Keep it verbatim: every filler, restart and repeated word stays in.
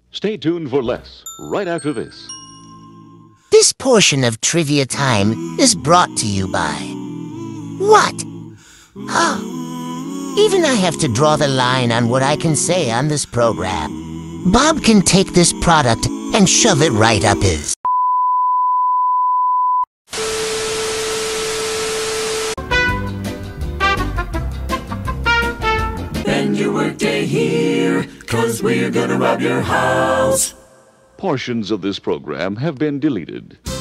Stay tuned for less right after this. This portion of Trivia Time is brought to you by... What? Oh, even I have to draw the line on what I can say on this program. Bob can take this product and shove it right up his... Spend your workday here, 'cause we're gonna rob your house. Portions of this program have been deleted.